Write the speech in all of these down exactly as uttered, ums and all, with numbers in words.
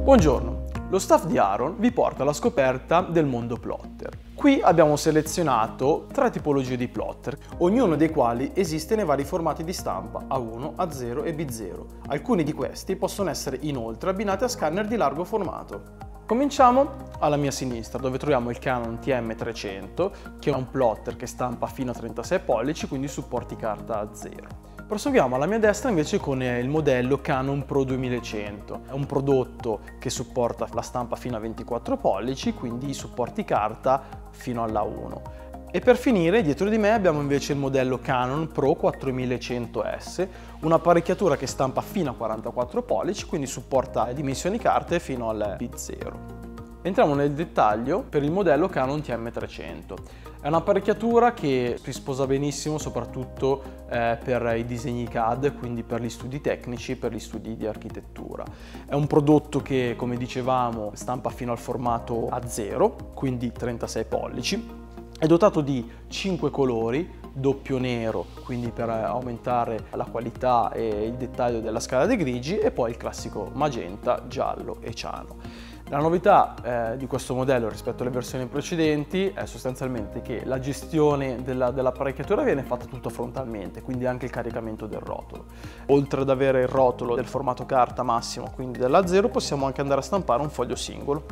Buongiorno, lo staff di Aron vi porta alla scoperta del mondo plotter. Qui abbiamo selezionato tre tipologie di plotter, ognuno dei quali esiste nei vari formati di stampa A uno, A zero e B zero. Alcuni di questi possono essere inoltre abbinati a scanner di largo formato. Cominciamo alla mia sinistra, dove troviamo il Canon T M trecento, che è un plotter che stampa fino a trentasei pollici, quindi supporti carta A zero. Proseguiamo alla mia destra invece con il modello Canon Pro duemilacento. È un prodotto che supporta la stampa fino a ventiquattro pollici, quindi supporti carta fino alla A uno. E per finire, dietro di me abbiamo invece il modello Canon Pro quattromilacento S, un'apparecchiatura che stampa fino a quarantaquattro pollici, quindi supporta dimensioni carte fino al B zero. Entriamo nel dettaglio per il modello Canon T M trecento. È un'apparecchiatura che si sposa benissimo soprattutto eh, per i disegni C A D, quindi per gli studi tecnici, per gli studi di architettura. È un prodotto che, come dicevamo, stampa fino al formato A zero, quindi trentasei pollici. È dotato di cinque colori, doppio nero, quindi per aumentare la qualità e il dettaglio della scala dei grigi, e poi il classico magenta, giallo e ciano. La novità eh, di questo modello rispetto alle versioni precedenti è sostanzialmente che la gestione della, dell'apparecchiatura viene fatta tutta frontalmente, quindi anche il caricamento del rotolo. Oltre ad avere il rotolo del formato carta massimo, quindi dell'A zero, possiamo anche andare a stampare un foglio singolo.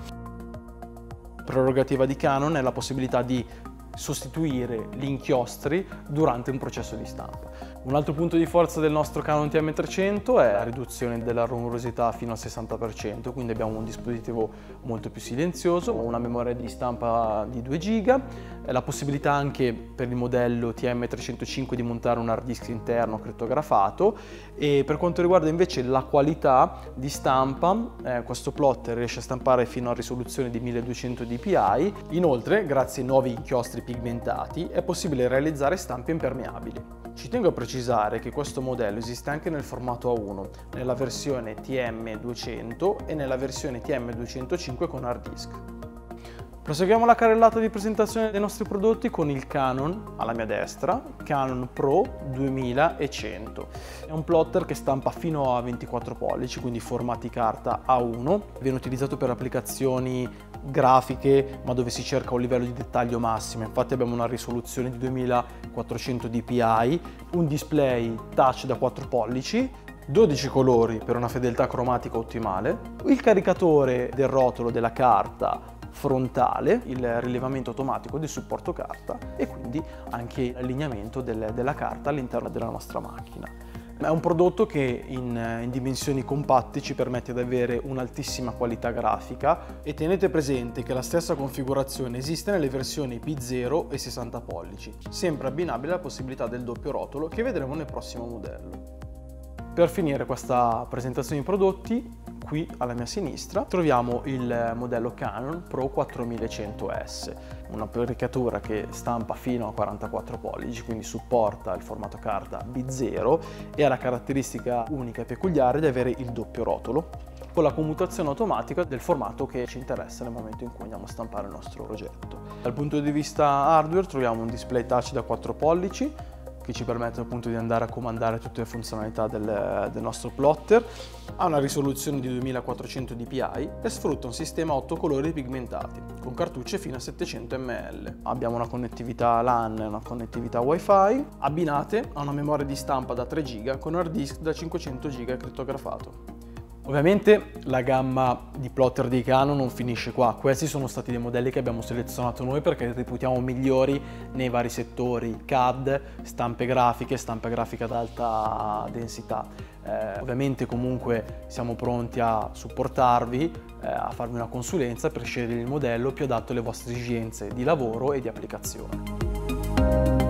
Prerogativa di Canon è la possibilità di sostituire gli inchiostri durante un processo di stampa. Un altro punto di forza del nostro Canon T M trecento è la riduzione della rumorosità fino al sessanta per cento, quindi abbiamo un dispositivo molto più silenzioso, una memoria di stampa di due giga, la possibilità anche per il modello T M trecentocinque di montare un hard disk interno crittografato, e per quanto riguarda invece la qualità di stampa, eh, questo plotter riesce a stampare fino a risoluzione di milleduecento D P I. Inoltre, grazie ai nuovi inchiostri pigmentati, è possibile realizzare stampe impermeabili. Ci tengo a precisare che questo modello esiste anche nel formato A uno, nella versione T M duecento e nella versione T M duecentocinque con hard disk. Proseguiamo la carrellata di presentazione dei nostri prodotti con il Canon, alla mia destra, Canon Pro duemilacento. È un plotter che stampa fino a ventiquattro pollici, quindi formati carta A uno. Viene utilizzato per applicazioni grafiche, ma dove si cerca un livello di dettaglio massimo. Infatti abbiamo una risoluzione di duemilaquattrocento D P I, un display touch da quattro pollici, dodici colori per una fedeltà cromatica ottimale, il caricatore del rotolo della carta frontale, il rilevamento automatico del supporto carta e quindi anche l'allineamento del, della carta all'interno della nostra macchina. È un prodotto che in, in dimensioni compatte ci permette di avere un'altissima qualità grafica, e tenete presente che la stessa configurazione esiste nelle versioni B zero e sessanta pollici, sempre abbinabile alla possibilità del doppio rotolo che vedremo nel prossimo modello. Per finire questa presentazione di prodotti, qui alla mia sinistra troviamo il modello Canon Pro quattromilacento S, un'apparecchiatura che stampa fino a quarantaquattro pollici, quindi supporta il formato carta B zero e ha la caratteristica unica e peculiare di avere il doppio rotolo, con la commutazione automatica del formato che ci interessa nel momento in cui andiamo a stampare il nostro progetto. Dal punto di vista hardware troviamo un display touch da quattro pollici, che ci permette appunto di andare a comandare tutte le funzionalità del, del nostro plotter, ha una risoluzione di duemilaquattrocento D P I e sfrutta un sistema a otto colori pigmentati, con cartucce fino a settecento millilitri. Abbiamo una connettività LAN e una connettività Wi-Fi, abbinate a una memoria di stampa da tre giga con hard disk da cinquecento giga crittografato. Ovviamente la gamma di plotter di Canon non finisce qua. Questi sono stati dei modelli che abbiamo selezionato noi perché li reputiamo migliori nei vari settori: C A D, stampe grafiche, stampa grafica ad alta densità. Eh, ovviamente comunque siamo pronti a supportarvi, eh, a farvi una consulenza per scegliere il modello più adatto alle vostre esigenze di lavoro e di applicazione.